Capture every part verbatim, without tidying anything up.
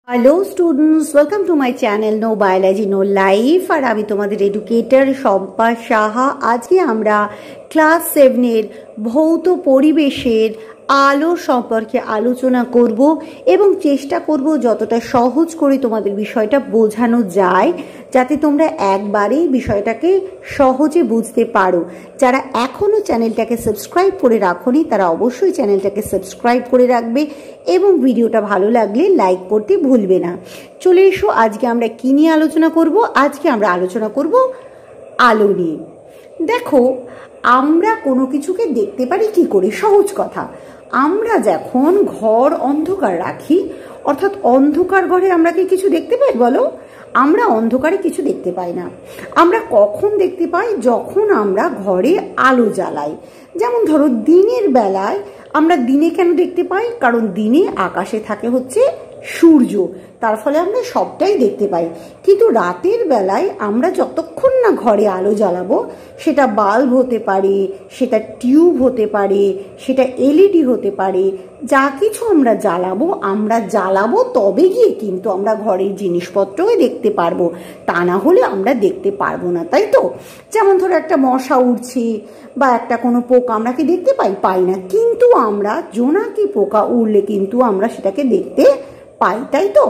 Hello students, welcome to my channel no biology no life. আর আমি তোমাদের educator Shampa Saha. আজকে আমরা ক্লাস সেভেনের ভৌত পরিবেশের আলো সম্পর্কে আলোচনা করব এবং চেষ্টা করব যতটা সহজ করে তোমাদের বিষয়টা বোঝানো যায়, যাতে তোমরা একবারেই বিষয়টাকে সহজে বুঝতে পারো। যারা এখনও চ্যানেলটাকে সাবস্ক্রাইব করে রাখোনি তারা অবশ্যই চ্যানেলটাকে সাবস্ক্রাইব করে রাখবে এবং ভিডিওটা ভালো লাগলে লাইক করতে ভুলবে না। চলে এসো, আজকে আমরা কী নিয়ে আলোচনা করব। আজকে আমরা আলোচনা করব আলো নিয়ে। দেখো, আমরা কোনো কিছুকে দেখতে পারি কি করে? সহজ কথা, আমরা যখন ঘর অন্ধকার রাখি, অর্থাৎ অন্ধকার ঘরে আমরা কি কিছু দেখতে পাই বলো? আমরা অন্ধকারে কিছু দেখতে পাই না। আমরা কখন দেখতে পাই? যখন আমরা ঘরে আলো জ্বালাই। যেমন ধরো, দিনের বেলায় আমরা দিনে কেন দেখতে পাই? কারণ দিনে আকাশে থাকে হচ্ছে সূর্য, তার ফলে আমরা সবটাই দেখতে পাই। কিন্তু রাতের বেলায় আমরা যতক্ষণ না ঘরে আলো জ্বালাবো, সেটা বাল্ব হতে পারে, সেটা টিউব হতে পারে, সেটা এলইডি হতে পারে, যা কিছু আমরা জ্বালাবো আমরা জ্বালাবো তবে গিয়ে কিন্তু আমরা ঘরের জিনিসপত্রই দেখতে পারবো, তা না হলে আমরা দেখতে পারবো না, তাই তো? যেমন ধরো, একটা মশা উড়ছে বা একটা কোনো পোকা আমরা কি দেখতে পাই? পাই না। কিন্তু আমরা জোনাকি পোকা উড়লে কিন্তু আমরা সেটাকে দেখতে পাই, তাই তো?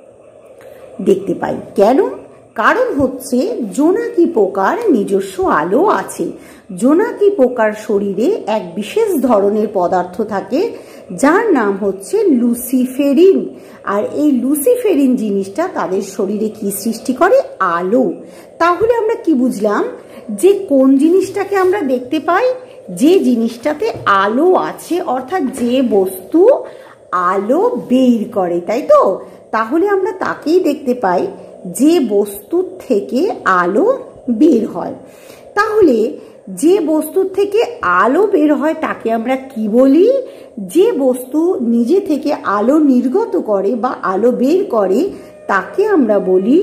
দেখতে পাই কেন? কারণ হচ্ছে জোনাকি পোকার নিজস্ব আলো আছে। জোনাকি পোকার শরীরে এক বিশেষ ধরনের পদার্থ থাকে যার নাম হচ্ছে লুসিফেরিন। আর এই লুসিফেরিন জিনিসটা তাদের শরীরে কি সৃষ্টি করে? আলো। তাহলে আমরা কি বুঝলাম? যে কোন জিনিসটাকে আমরা দেখতে পাই? যে জিনিসটাতে আলো আছে, অর্থাৎ যে বস্তু আলো বের করে, তাই তো? তাহলে আমরা তাকেই দেখতে পাই যে বস্তুর থেকে আলো বের হয়। তাহলে যে বস্তুর থেকে আলো বের হয় তাকে আমরা কি বলি? যে বস্তু নিজে থেকে আলো নির্গত করে বা আলো বের করে তাকে আমরা বলি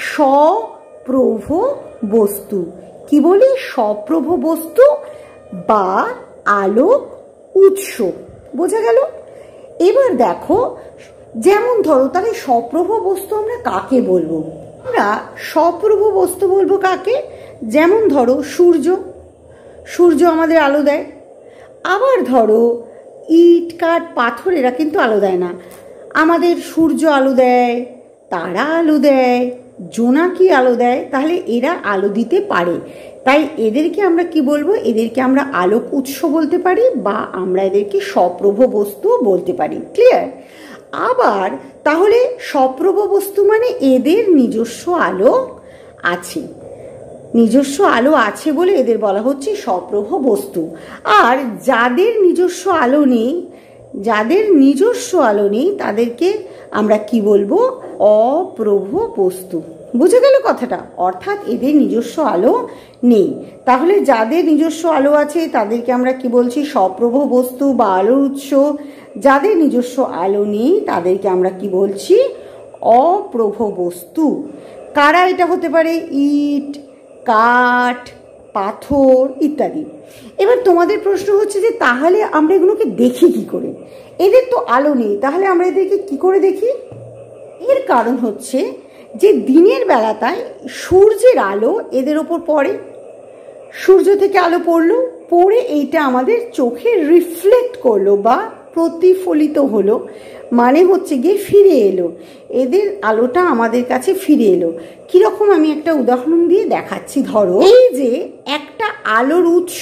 স্বপ্রভ বস্তু। কি বলি? স্বপ্রভ বস্তু বা আলোক উৎস। বোঝা গেল? এবার দেখো, যেমন ধরো, তাহলে স্বপ্রভ বস্তু আমরা কাকে বলবো? আমরা স্বপ্রভ বস্তু বলবো কাকে? যেমন ধরো, সূর্য। সূর্য আমাদের আলো দেয়। আবার ধরো, ইট কাঠ পাথর এরা কিন্তু আলো দেয় না। আমাদের সূর্য আলো দেয়, তারা আলো দেয়, জোনাকি আলো দেয়। তাহলে এরা আলো দিতে পারে, তাই এদেরকে আমরা কি বলবো? এদেরকে আমরা আলোক উৎস বলতে পারি বা আমরা এদেরকে স্বপ্রভ বস্তু বলতে পারি। ক্লিয়ার? আবার তাহলে স্বপ্রভ বস্তু মানে এদের নিজস্ব আলো আছে। নিজস্ব আলো আছে বলে এদের বলা হচ্ছে স্বপ্রভ বস্তু। আর যাদের নিজস্ব আলো নেই, যাদের নিজস্ব আলো নেই তাদেরকে আমরা কি বলবো? অপ্রভ বস্তু। বুঝে গেল কথাটা? অর্থাৎ এদের নিজস্ব আলো নেই। তাহলে যাদের নিজস্ব আলো আছে তাদেরকে আমরা কি বলছি? স্বপ্রভ বস্তু বা আলোর উৎস। যাদের নিজস্ব আলো নেই তাদেরকে আমরা কি বলছি? অপ্রভ বস্তু। কারা এটা হতে পারে? ইট, কাঠ, পাথর ইত্যাদি। এবার তোমাদের প্রশ্ন হচ্ছে যে তাহলে আমরা এগুলোকে দেখি কি করে? এদের তো আলো নেই, তাহলে আমরা এদেরকে কি করে দেখি? এর কারণ হচ্ছে যে দিনের বেলাটায় সূর্যের আলো এদের ওপর পড়ে। সূর্য থেকে আলো পড়লো, পড়ে এইটা আমাদের চোখে রিফ্লেক্ট করলো বা প্রতিফলিত হলো, মানে হচ্ছে গিয়ে ফিরে এলো। এদের আলোটা আমাদের কাছে ফিরে এলো। কিরকম? আমি একটা উদাহরণ দিয়ে দেখাচ্ছি। ধরো, এই যে একটা আলোর উৎস,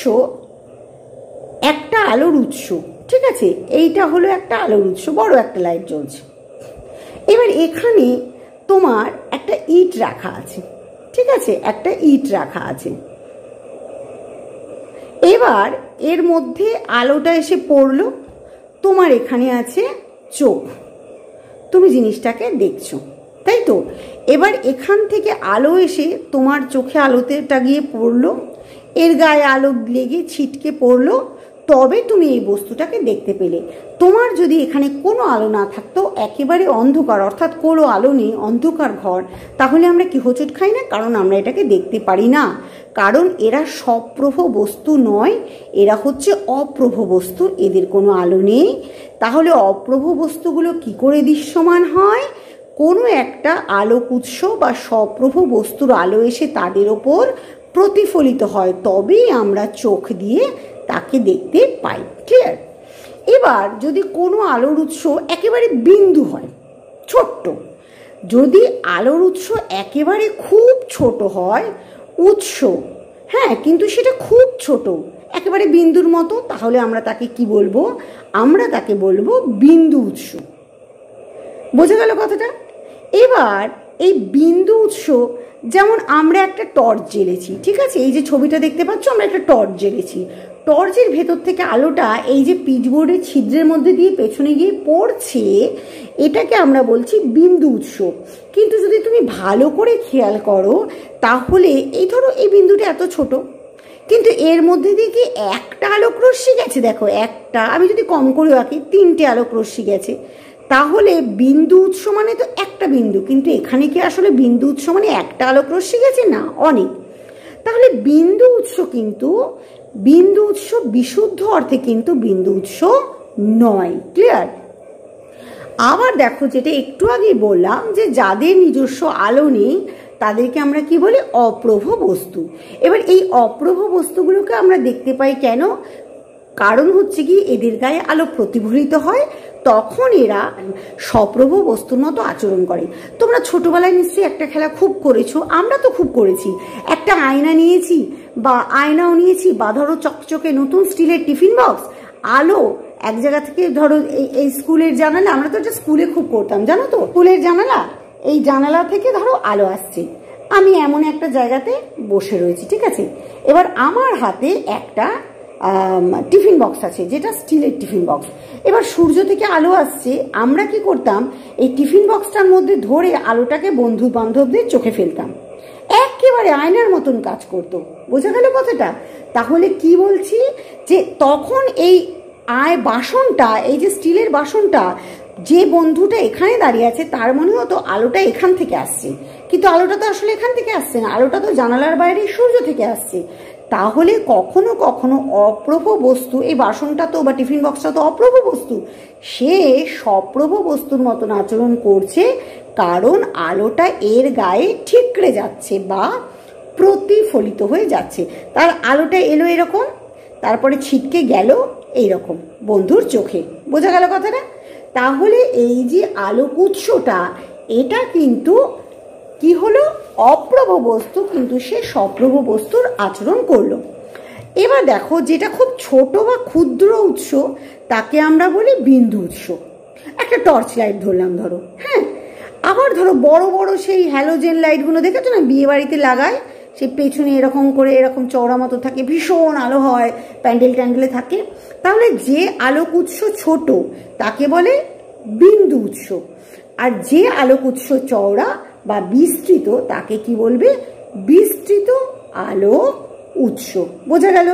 একটা আলোর উৎস, ঠিক আছে? এইটা হলো একটা আলোর উৎস, বড় একটা লাইট জ্বলছে। এবার এখানে তোমার একটা ইট রাখা আছে, ঠিক আছে? একটা ইট রাখা আছে। এবার এর মধ্যে আলোটা এসে পড়লো, তোমার এখানে আছে চোখ, তুমি জিনিসটাকে দেখছো, তাই তো? এবার এখান থেকে আলো এসে তোমার চোখে আলোতেটা গিয়ে পড়লো, এর গায়ে আলো লেগে ছিটকে পড়লো, তবে তুমি এই বস্তুটাকে দেখতে পেলে। তোমার যদি এখানে কোনো আলো না থাকতো, একেবারে অন্ধকার, অর্থাৎ কোনো আলো নেই, অন্ধকার ঘর, তাহলে আমরা কি হোঁচট খাই না? কারণ আমরা এটাকে দেখতে পারি না। কারণ এরা স্বপ্রভ বস্তু নয়, এরা হচ্ছে অপ্রভ বস্তু, এদের কোনো আলো নেই। তাহলে অপ্রভ বস্তুগুলো কি করে দৃশ্যমান হয়? কোনো একটা আলোক উৎস বা সপ্রভ বস্তুর আলো এসে তাদের ওপর প্রতিফলিত হয়, তবেই আমরা চোখ দিয়ে তাকে দেখতে পাই। ক্লিয়ার? এবার যদি কোনো আলোর উৎস একেবারে বিন্দু হয়, ছোট্ট, যদি আলোর উৎস একেবারে খুব ছোট হয় উৎস, হ্যাঁ, কিন্তু সেটা খুব ছোট, একেবারে বিন্দুর মতো, তাহলে আমরা তাকে কি বলবো? আমরা তাকে বলবো বিন্দু উৎস। বোঝা গেল কথাটা? এবার এই বিন্দু উৎস, যেমন আমরা একটা টর্চ জ্বেলেছি, ঠিক আছে, এই যে ছবিটা দেখতে পাচ্ছ, আমরা একটা টর্চ জ্বেলেছি, টর্চের ভেতর থেকে আলোটা এই যে পিচবোর্ডের ছিদ্রের মধ্যে দিয়ে পেছনে গিয়ে পড়ছে, এটাকে আমরা বলছি বিন্দু উৎস। কিন্তু যদি তুমি ভালো করে খেয়াল করো, তাহলে এই ধরো এই বিন্দুটা এত ছোট, কিন্তু এর মধ্যে দিয়ে কি একটা আলোক রশ্মি গেছে? দেখো, একটা, আমি যদি কম করে আঁকি, তিনটে আলোক রশ্মি গেছে। তাহলে বিন্দু উৎস মানে তো একটা বিন্দু, কিন্তু এখানে কি আসলে বিন্দু উৎস মানে একটা আলোক রশ্মি গেছে? না, অনেক। তাহলে বিন্দু উৎস কিন্তু বিন্দু উৎস বিশুদ্ধ অর্থে কিন্তু বিন্দু উৎস নয়। ক্লিয়ার? আবার দেখো, যেটা একটু আগে বললাম যে যাদের নিজস্ব আলো নেই তাদেরকে আমরা কি বলি? অপ্রভ বস্তু। এবার এই অপ্রভ বস্তুগুলোকে আমরা দেখতে পাই কেন? কারণ হচ্ছে কি, এদের গায়ে আলো প্রতিফলিত হয়, তখন এরা সপ্রভ বস্তুর মতো আচরণ করে। তোমরা ছোটবেলায় নিশ্চয়ই একটা খেলা খুব করেছো, আমরা তো খুব করেছি। একটা আয়না নিয়েছি বা আয়নাও নিয়েছি, বা ধরো চকচকে নতুন স্টিলের টিফিন বক্স, আলো এক জায়গা থেকে, ধরো এই স্কুলের জানালা, আমরা তো এটা স্কুলে খুব করতাম, জানো তো, স্কুলের জানালা, এই জানালা থেকে ধরো আলো আসছে, আমি এমন একটা জায়গাতে বসে রয়েছি, ঠিক আছে, এবার আমার হাতে একটা টিফিন বক্স আছে, যেটা স্টিলের টিফিন বক্স। এবার সূর্য থেকে আলো আসছে, আমরা কি করতাম? এই টিফিন বক্সটার মধ্যে ধরে আলোটাকে বন্ধু বান্ধবদের চোখে ফেলতাম, একেবারে আয়নার মতন কাজ করতো। বোঝা গেল কথাটা? তাহলে কি বলছি, যে তখন এই আয় বাসনটা, এই যে স্টিলের বাসনটা, যে বন্ধুটা এখানে দাঁড়িয়ে আছে তার মনে হতো আলোটা এখান থেকে আসছে, কিন্তু আলোটা তো আসলে এখান থেকে আসছে না, আলোটা তো জানালার বাইরে সূর্য থেকে আসছে। তাহলে কখনো কখনো অপ্রভ বস্তু, এই বাসনটা তো বা টিফিন বক্সটা তো অপ্রভ বস্তু, সে সপ্রভ বস্তুর মতন আচরণ করছে, কারণ আলোটা এর গায়ে ঠিকরে যাচ্ছে বা প্রতিফলিত হয়ে যাচ্ছে। তার আলোটা এলো এরকম, তারপরে ছিটকে গেল এইরকম বন্ধুর চোখে। বোঝা গেল কথাটা? তাহলে এই যে আলোক উৎসটা, এটা কিন্তু কি হলো? অপ্রভ বস্তু, কিন্তু সে সপ্রভ বস্তুর আচরণ করলো। এবার দেখো, যেটা খুব ছোট বা ক্ষুদ্র উৎস, তাকে আমরা বলি বিন্দু উৎস। একটা টর্চ লাইট ধরলাম ধরো, হ্যাঁ, আবার ধরো বড় বড় সেই হ্যালোজেন লাইটগুলো দেখেছো না, বিয়ে বাড়িতে লাগায়, সেই পেছনে এরকম করে এরকম চওড়া মতো থাকে, ভীষণ আলো হয়, প্যান্ডেল ট্যান্ডেলে থাকে। তাহলে যে আলোক উৎস ছোট তাকে বলে বিন্দু উৎস, আর যে আলোক উৎস চওড়া বা বিস্তৃত তাকে কি বলবে? বিস্তৃত আলো উৎস। বোঝা গেল?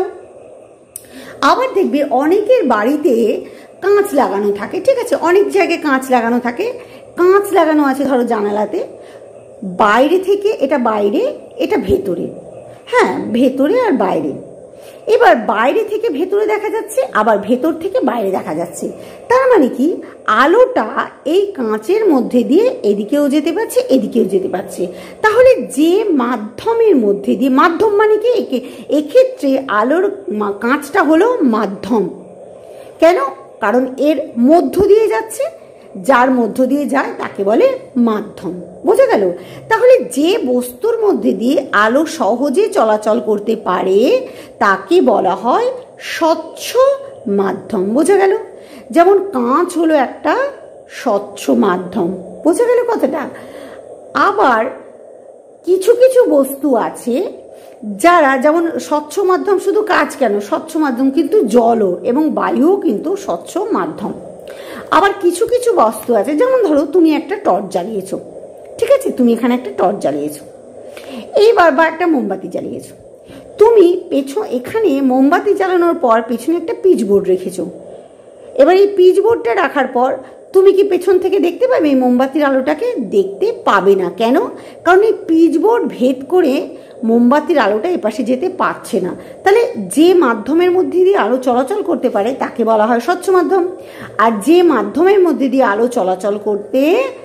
আবার দেখবে অনেকের বাড়িতে কাঁচ লাগানো থাকে, ঠিক আছে, অনেক জায়গায় কাঁচ লাগানো থাকে, কাঁচ লাগানো আছে ধরো জানালাতে, বাইরে থেকে, এটা বাইরে, এটা ভেতরে, হ্যাঁ, ভেতরে আর বাইরে। এবার বাইরে থেকে ভেতরে দেখা যাচ্ছে, আবার ভেতর থেকে বাইরে দেখা যাচ্ছে। তার মানে কি, আলোটা এই কাঁচের মধ্যে দিয়ে এদিকেও যেতে পারছে, এদিকেও যেতে পারছে। তাহলে যে মাধ্যমের মধ্যে দিয়ে, মাধ্যম মানে কি, একে এক্ষেত্রে আলোর কাঁচটা হলো মাধ্যম। কেন? কারণ এর মধ্য দিয়ে যাচ্ছে, যার মধ্য দিয়ে যায় তাকে বলে মাধ্যম। বোঝা গেল? তাহলে যে বস্তুর মধ্যে দিয়ে আলো সহজে চলাচল করতে পারে তাকে বলা হয় স্বচ্ছ মাধ্যম। বোঝা গেল? যেমন কাঁচ হলো একটা স্বচ্ছ মাধ্যম। বোঝা গেল কথাটা? আবার কিছু কিছু বস্তু আছে যারা, যেমন স্বচ্ছ মাধ্যম শুধু কাঁচ কেন, স্বচ্ছ মাধ্যম কিন্তু জলও এবং বায়ুও কিন্তু স্বচ্ছ মাধ্যম। আবার কিছু কিছু বস্তু আছে, যেমন ধরো তুমি একটা টর্চ জ্বালিয়েছো, ঠিক আছে, তুমি এখানে একটা টর্চ জ্বালিয়েছো, এইবার বা একটা মোমবাতি জ্বালিয়েছো, তুমি পেছন এখানে মোমবাতি জ্বালানোর পর পেছনে একটা পিচবোর্ড রেখেছো। এবার এই পিচবোর্ডটা রাখার পর তুমি কি পেছন থেকে দেখতে পাবে এই মোমবাতির আলোটাকে? দেখতে পাবে না। কেন? কারণ এই পিচবোর্ড ভেদ করে মোমবাতির আলোটা এপাশে যেতে পারছে না। তাহলে যে মাধ্যমের মধ্যে দিয়ে আলো চলাচল করতে পারে তাকে বলা হয় স্বচ্ছ মাধ্যম, আর যে মাধ্যমের মধ্যে দিয়ে আলো চলাচল করতে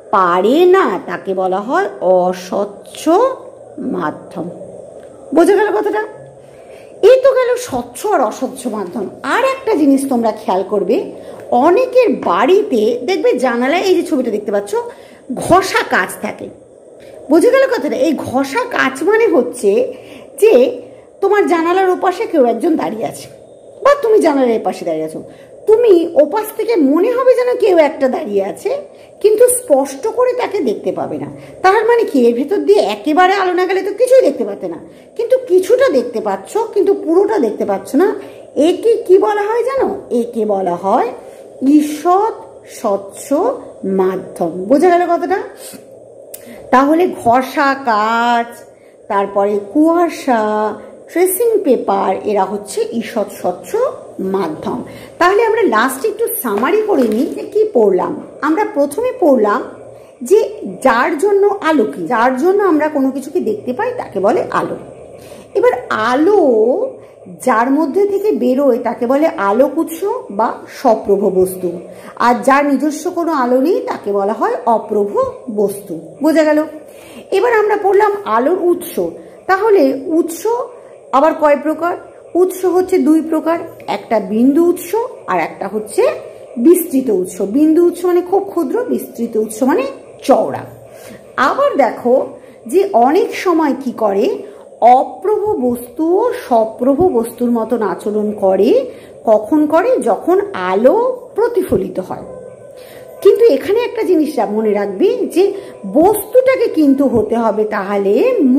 পারে না তাকে বলা হয় অস্বচ্ছ মাধ্যম। বোঝা গেল কথাটা? এই তো গেল স্বচ্ছ আর অস্বচ্ছ মাধ্যম। আর একটা জিনিস তোমরা খেয়াল করবে, অনেকের বাড়িতে দেখবে জানালায় এই যে ছবিটা দেখতে পাচ্ছ ঘষা কাঁচ থাকে। বোঝা গেল কথাটা? এই ঘষা কাঁচ মানে হচ্ছে যে তোমার জানালার ওপাশে কেউ একজন দাঁড়িয়ে আছে, বা তুমি জানালার এপাশে দাঁড়িয়ে আছো, তুমি ওপাশ থেকে মনে হবে যেন কেউ একটা দাঁড়িয়ে আছে, কিন্তু স্পষ্ট করে তাকে দেখতে পাবে না। তার মানে কি, এর ভেতর দিয়ে একেবারে আলো না গেলে তো কিছুই দেখতে পাতে না, কিন্তু কিছুটা দেখতে পাচ্ছ, কিন্তু পুরোটা দেখতে পাচ্ছ না। একে কি বলা হয় জানো? একে বলা হয় ঈষৎ স্বচ্ছ মাধ্যম। বোঝা গেল কথাটা? তাহলে ঘষা কাঁচ, তারপরে কুয়াশা, ট্রেসিং পেপার, এরা হচ্ছে ঈষৎ স্বচ্ছ মাধ্যম। তাহলে আমরা লাস্টে একটু সামারি করে নিই যে কি পড়লাম। আমরা প্রথমে পড়লাম যে যার জন্য আলো কি, যার জন্য আমরা কোনো কিছুকে দেখতে পাই তাকে বলে আলো। এবার আলো যার মধ্যে থেকে বেরোয় তাকে বলে আলোক উৎস বা স্বপ্রভ বস্তু, আর যার নিজস্ব কোনো আলো নেই তাকে বলা হয় অপ্রভ বস্তু। বোঝা গেল? এবার আমরা পড়লাম আলোর উৎস। তাহলে উৎস আবার কয় প্রকার? উৎস হচ্ছে দুই প্রকার, একটা বিন্দু উৎস আর একটা হচ্ছে বিস্তৃত উৎস। বিন্দু উৎস মানে খুব ক্ষুদ্র, বিস্তৃত উৎস মানে চওড়া। আবার দেখো যে অনেক সময় কি করে, অপ্রভ বস্তু ও স্বপ্রভ বস্তুর মতন আচরণ করে। কখন করে? যখন আলো প্রতিফলিত হয়। কিন্তু এখানে একটা জিনিস মনে রাখবি যে বস্তুটাকে কিন্তু হতে হবে তাহলে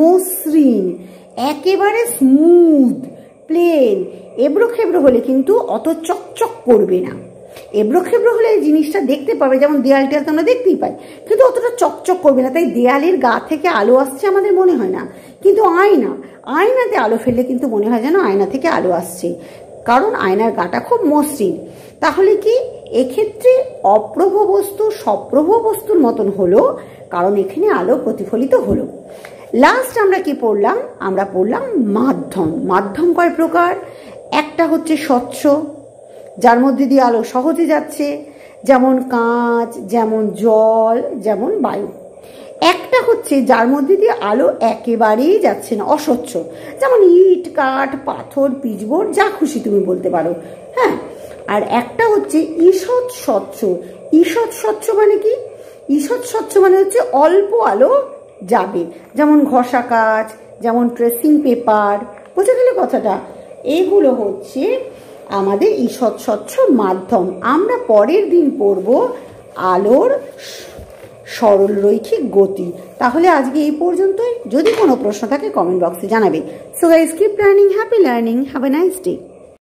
মসৃণ, একেবারে স্মুথ, প্লেন। এবড়ো খেবড়ো হলে কিন্তু অত চকচক করবে না। এবড়ো খেবড়ো হলে এই জিনিসটা দেখতে পাবে, যেমন দেয়াল টেয়াল তো আমরা দেখতেই পাই, কিন্তু অতটা চকচক করবে না। তাই দেয়ালের গা থেকে আলো আসছে আমাদের মনে হয় না, কিন্তু আয়না, আয়নাতে আলো ফেললে কিন্তু মনে হয় যেন আয়না থেকে আলো আসছে, কারণ আয়নার গাটা খুব মসৃণ। তাহলে কি এক্ষেত্রে অপ্রভ বস্তু স্বপ্রভ বস্তুর মতন হলো, কারণ এখানে আলো প্রতিফলিত হলো। লাস্ট আমরা কি পড়লাম? আমরা পড়লাম মাধ্যম। মাধ্যম কয় প্রকার? একটা হচ্ছে স্বচ্ছ, যার মধ্যে দিয়ে আলো সহজে যাচ্ছে, যেমন কাঁচ, যেমন জল, যেমন বায়ু। একটা হচ্ছে যার মধ্যে দিয়ে আলো একেবারেই যাচ্ছে না, অস্বচ্ছ, যেমন ইট, কাঠ, পাথর, পিচবোর্ড, যা খুশি তুমি বলতে পারো। হ্যাঁ। আর একটা হচ্ছে ঈষৎ স্বচ্ছ। ঈষৎ স্বচ্ছ মানে কি? ঈষৎ স্বচ্ছ মানে হচ্ছে অল্প আলো যাবে, যেমন ঘষা কাঁচ, যেমন ট্রেসিং পেপার। বোঝা গেল কথাটা? এগুলো হচ্ছে আমাদের ঈষৎ স্বচ্ছ মাধ্যম। আমরা পরের দিন পড়ব আলোর সরল রৈখিক গতি। তাহলে আজকে এই পর্যন্তই। যদি কোনো প্রশ্ন থাকে কমেন্ট বক্সে জানাবে। So guys, keep learning, happy learning, have a nice day.